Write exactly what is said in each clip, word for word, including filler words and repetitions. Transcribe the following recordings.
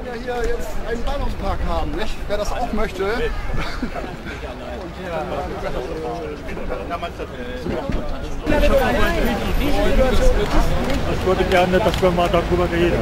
ja hier jetzt einen Bahnhofspark haben, nicht? Wer das auch möchte. Ich würde gerne, dass wir mal darüber reden.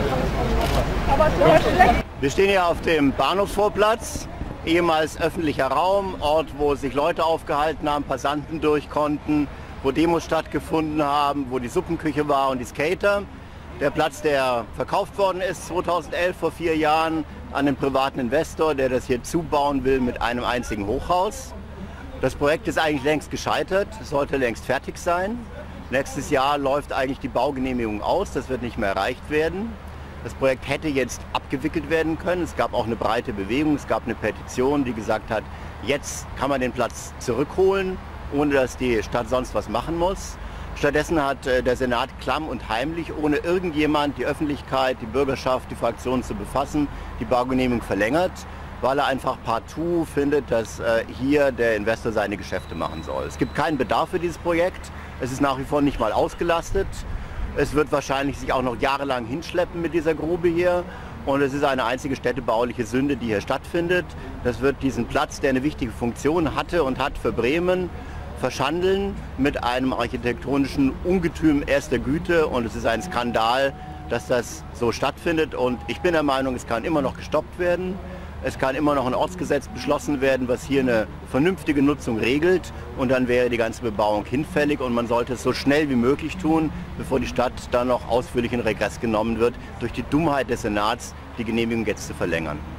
Wir stehen hier auf dem Bahnhofsvorplatz, ehemals öffentlicher Raum, Ort, wo sich Leute aufgehalten haben, Passanten durch konnten, wo Demos stattgefunden haben, wo die Suppenküche war und die Skater. Der Platz, der verkauft worden ist zweitausendelf, vor vier Jahren, an einen privaten Investor, der das hier zubauen will mit einem einzigen Hochhaus. Das Projekt ist eigentlich längst gescheitert, es sollte längst fertig sein. Nächstes Jahr läuft eigentlich die Baugenehmigung aus, das wird nicht mehr erreicht werden. Das Projekt hätte jetzt abgewickelt werden können. Es gab auch eine breite Bewegung, es gab eine Petition, die gesagt hat, jetzt kann man den Platz zurückholen, ohne dass die Stadt sonst was machen muss. Stattdessen hat der Senat klamm und heimlich, ohne irgendjemand, die Öffentlichkeit, die Bürgerschaft, die Fraktionen zu befassen, die Baugenehmigung verlängert, weil er einfach partout findet, dass hier der Investor seine Geschäfte machen soll. Es gibt keinen Bedarf für dieses Projekt, es ist nach wie vor nicht mal ausgelastet. Es wird wahrscheinlich sich auch noch jahrelang hinschleppen mit dieser Grube hier. Und es ist eine einzige städtebauliche Sünde, die hier stattfindet. Das wird diesen Platz, der eine wichtige Funktion hatte und hat für Bremen, verschandeln mit einem architektonischen Ungetüm erster Güte. Und es ist ein Skandal, dass das so stattfindet. Und ich bin der Meinung, es kann immer noch gestoppt werden. Es kann immer noch ein Ortsgesetz beschlossen werden, was hier eine vernünftige Nutzung regelt. Und dann wäre die ganze Bebauung hinfällig. Und man sollte es so schnell wie möglich tun, bevor die Stadt dann noch ausführlich in Regress genommen wird, durch die Dummheit des Senats die Genehmigung jetzt zu verlängern.